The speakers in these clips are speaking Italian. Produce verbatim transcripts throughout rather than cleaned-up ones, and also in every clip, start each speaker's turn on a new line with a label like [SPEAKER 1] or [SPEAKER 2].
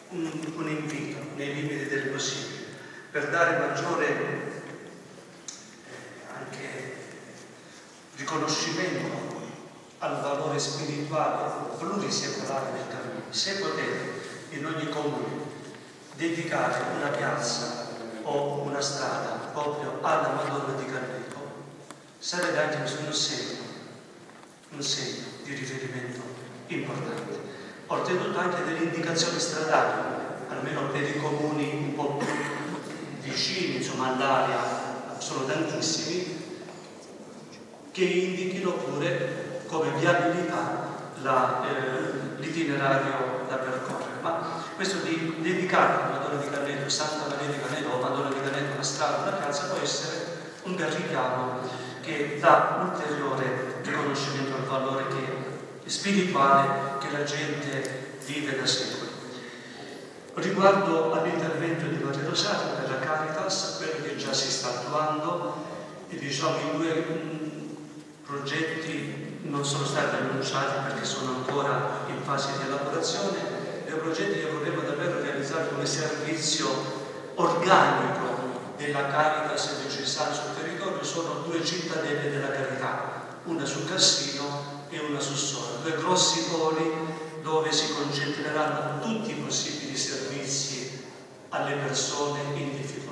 [SPEAKER 1] un, un invito nei limiti del possibile per dare maggiore eh, anche riconoscimento al valore spirituale plurisecolare del cammino. Se potete in ogni comune dedicare una piazza o una strada proprio alla Madonna di Carmelo, sarebbe anche un segno, un segno di riferimento importante. Oltretutto anche delle indicazioni stradali, almeno per i comuni un po' più vicini, insomma all'area, sono tantissimi, che indichino pure come viabilità l'itinerario eh, da percorrere. Ma questo di dedicare a Madonna di Carmelo, Santa Maria di Carmelo o Madonna di Carmelo una strada, una piazza, può essere un bel richiamo che dà ulteriore riconoscimento al valore che, spirituale che la gente vive da secoli. Riguardo all'intervento di Maria Rosaria per la Caritas, quello che già si sta attuando, e diciamo i due mh, progetti non sono stati annunciati perché sono ancora in fase di elaborazione, dei progetti che vorremmo davvero realizzare come servizio organico della Caritas diocesana sul territorio sono due cittadelle della carità, una su Cassino e una su Sora, due grossi poli dove si concentreranno tutti i possibili servizi alle persone in difficoltà.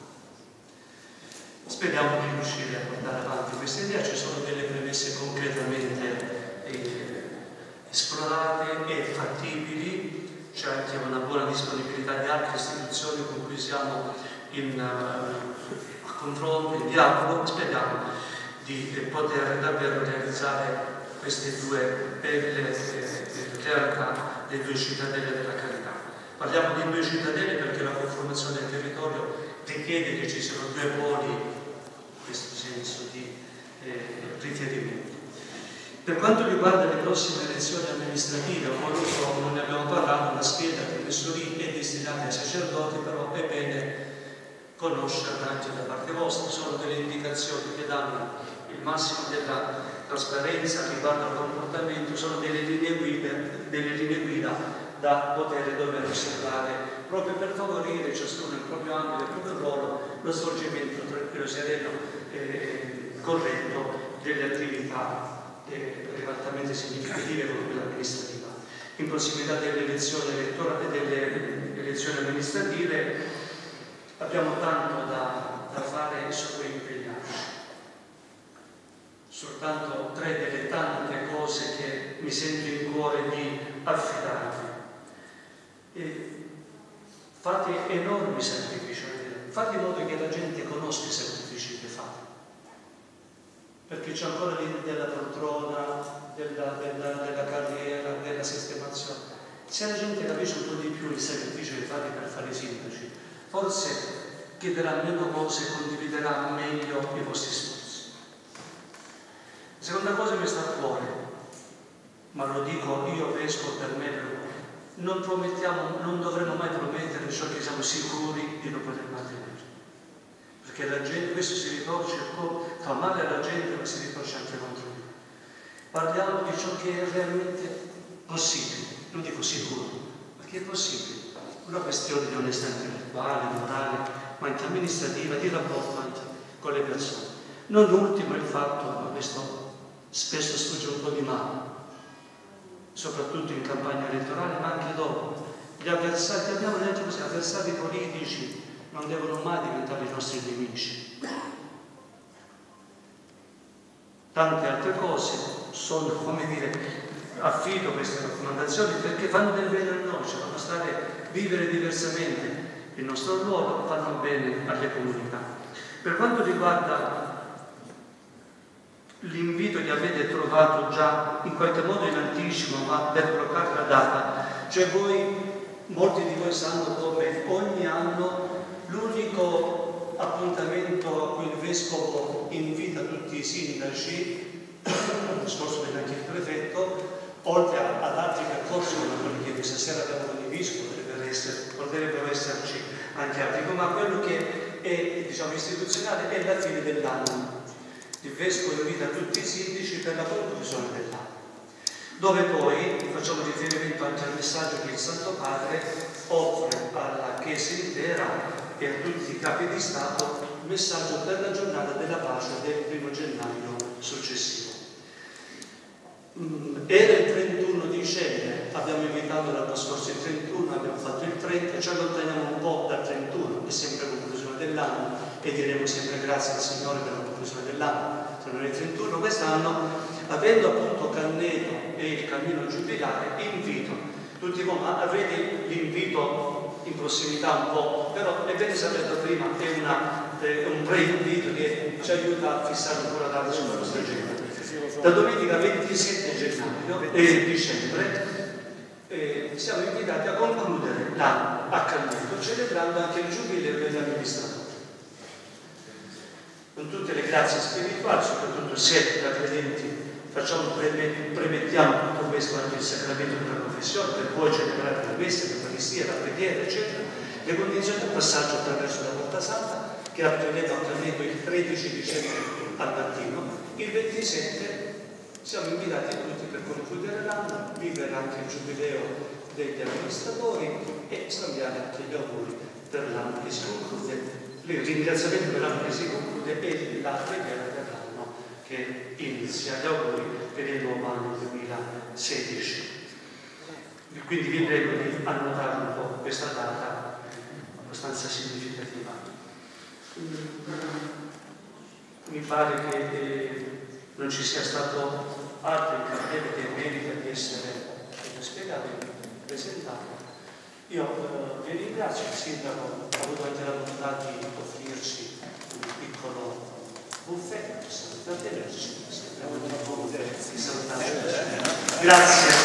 [SPEAKER 1] Speriamo di riuscire a portare avanti questa idea, ci sono delle premesse concretamente eh, esplorate e fattibili, c'è anche una buona disponibilità di altre istituzioni con cui siamo in uh, confronto, in dialogo. Speriamo di eh, poter davvero realizzare queste due belle eh, realtà delle due cittadelle della carità. Parliamo di due cittadelle perché la conformazione del territorio richiede che ci siano due poli in questo senso di eh, riferimento. Per quanto riguarda le prossime elezioni amministrative, ho voluto, non ne abbiamo parlato, la scheda che ho messo lì è destinata ai sacerdoti, però è bene conoscerla anche da parte vostra, sono delle indicazioni che danno il massimo della trasparenza riguardo al comportamento, sono delle linee guida, delle linee guida da poter e dover osservare proprio per favorire ciascuno nel proprio ambito, nel proprio ruolo, lo svolgimento tranquillo, sereno e corretto delle attività eh, altamente significative come quella amministrativa. In prossimità delle elezioni elettorali, delle elezioni amministrative abbiamo tanto da, da fare e su cui impegnarci. Soltanto tre delle tante cose che mi sento in cuore di affidarvi. E fate enormi sacrifici, fate in modo che la gente conosca i sacrifici che fate, perché c'è ancora l'idea della poltrona, della, della, della carriera, della sistemazione. Se la gente capisce un po' di più il sacrificio che fate per fare i sindaci, forse chiederà meno cose e condividerà meglio i vostri sforzi. La seconda cosa mi sta a cuore, ma lo dico io vescovo per me, per voi. Non promettiamo, non dovremmo mai promettere ciò che siamo sicuri di non poter mantenere, perché la gente, questo si ritorce, fa male alla gente, ma si ritorce anche contro di noi. Parliamo di ciò che è realmente possibile, non dico sicuro, perché è possibile. Una questione di onestà intellettuale, morale, ma anche amministrativa, di rapporto anche con le persone. Non ultimo il fatto, ma questo spesso sfugge un po' di mano, soprattutto in campagna elettorale, ma anche dopo. Gli avversari, abbiamo detto così, avversari politici non devono mai diventare i nostri nemici. Tante altre cose sono, come dire, affido queste raccomandazioni perché fanno del bene a noi, ci fanno stare, vivere diversamente il nostro ruolo, fanno bene alle comunità. Per quanto riguarda l'invito che avete trovato già in qualche modo in anticipo, ma per bloccare la data, cioè voi, molti di voi sanno come ogni anno l'unico appuntamento a cui il vescovo invita tutti i sindaci, lo scorso venne anche il prefetto, oltre ad altri percorsi come quelli che questa sera abbiamo condiviso, potrebbero, essere, potrebbero esserci anche altri, ma quello che è, diciamo, istituzionale è la fine dell'anno. Il vescovo invita tutti i sindaci per la conclusione dell'anno, dove poi facciamo riferimento anche al messaggio che il Santo Padre offre alla Chiesa intera e a tutti i capi di Stato, un messaggio per la giornata della pace del primo gennaio successivo. Era il trentuno dicembre, abbiamo invitato l'anno scorso il trentuno, abbiamo fatto il trenta, ci allontaniamo un po' dal trentuno, è sempre conclusione dell'anno e diremo sempre grazie al Signore per la conclusione dell'anno. Se non è il trentuno quest'anno, avendo appunto Canneto e il cammino giubilare, invito tutti voi, ma avete l'invito in prossimità un po', però è bene saperlo prima, è, una, è un pre-invito che ci aiuta a fissare un po' la data sulla nostra agenda. Da domenica ventisette gennaio e dicembre eh, siamo invitati a concludere l'anno a Canneto, celebrando anche il giubileo degli amministratori. Con tutte le grazie spirituali, soprattutto se da credenti facciamo, premettiamo tutto questo anche il sacramento della confessione, per poi celebrare la messa, l'Eucaristia, la preghiera, eccetera, le condizioni del passaggio attraverso la Porta Santa, che apriremo a Canneto il tredici dicembre al mattino. Il ventisette siamo invitati tutti per concludere l'anno, vivere anche il giubileo degli amministratori e scambiare anche gli auguri per l'anno che si conclude, il ringraziamento per l'anno che si conclude e la preghiera per l'anno che inizia, gli auguri per il nuovo anno duemilasedici. Quindi vi prego di annotare un po' questa data abbastanza significativa. Mi pare che eh, non ci sia stato altro in carriera che merita di essere spiegato e presentato. Io eh, vi ringrazio, il Sindaco ha avuto anche la volontà di offrirci un piccolo buffet, per tenerci, di salutarci. Grazie.